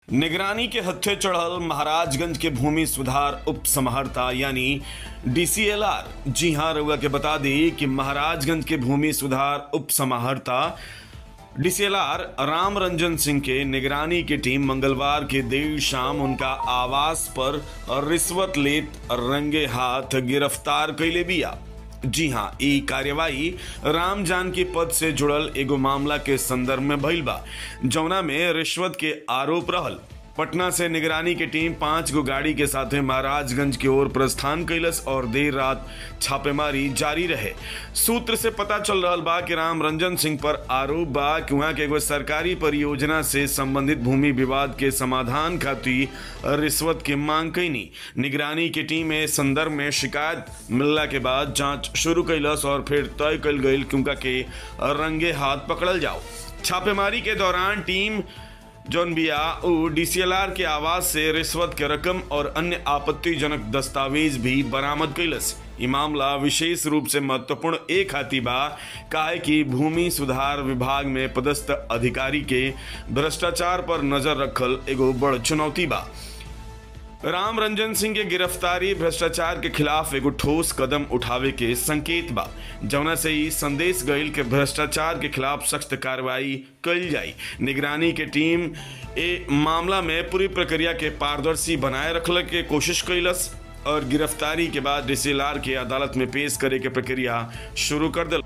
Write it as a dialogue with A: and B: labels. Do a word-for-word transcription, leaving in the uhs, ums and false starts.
A: निगरानी के हत्थे चढ़ल महाराजगंज के भूमि सुधार उप समाहर्ता यानी डी सी एल आर। जी हां, रउआ के बता दी कि महाराजगंज के भूमि सुधार उप समाहर्ता D C L R Ram Ranjan Singh के निगरानी की टीम मंगलवार के देर शाम उनका आवास पर रिश्वत लेत रंगे हाथ गिरफ्तार कैले बिया। जी हाँ, ई कार्यवाही राम जानकी पद से जुड़ल एगो मामला के संदर्भ में भइल बा, जौना में रिश्वत के आरोप रहल। पटना से निगरानी की टीम पांच गो गाड़ी के साथे महाराजगंज की ओर प्रस्थान कैलस और देर रात छापेमारी जारी रहे। सूत्र से पता चल रहा बा कि राम रंजन सिंह पर आरोप बा कि वहां के एगो सरकारी परियोजना से संबंधित भूमि विवाद के समाधान खातिर रिश्वत की मांग कैनी। निगरानी की टीम में संदर्भ में शिकायत मिलला के बाद जांच शुरू कैलस और फिर तय कल गई कि उनका के रंगे हाथ पकड़ल जाओ। छापेमारी के दौरान टीम जौन बिया उ डी सी एल आर के आवास से रिश्वत के रकम और अन्य आपत्तिजनक दस्तावेज भी बरामद कैलस। ये मामला विशेष रूप से महत्वपूर्ण एक खातिर बा काहे कि भूमि सुधार विभाग में पदस्थ अधिकारी के भ्रष्टाचार पर नजर रखल एगो बड़ चुनौती बा। राम रंजन सिंह के गिरफ्तारी भ्रष्टाचार के खिलाफ एगो ठोस कदम उठावे के संकेत बा, जौना से ही संदेश गईल के भ्रष्टाचार के खिलाफ सख्त कार्रवाई कईल जाई। निगरानी के टीम ए मामला में पूरी प्रक्रिया के पारदर्शी बनाए रखले के कोशिश कैलस और गिरफ्तारी के बाद डी सी एल आर के अदालत में पेश करे के प्रक्रिया शुरू कर दिल।